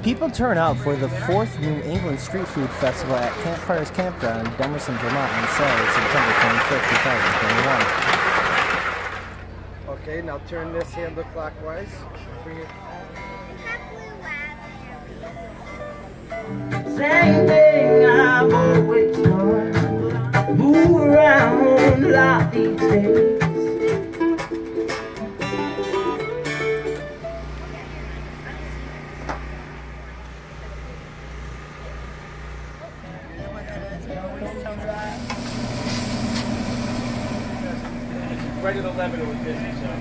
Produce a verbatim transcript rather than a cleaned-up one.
People turn out for the fourth New England Street Food Festival at Campfires Campground, Dummerston, Vermont on Saturday, September twenty-fifth, two thousand twenty-one. Okay, now turn this handle clockwise. Bring it. Same thing I've always done. Move around a lot these days. Right at eleven it was busy, so.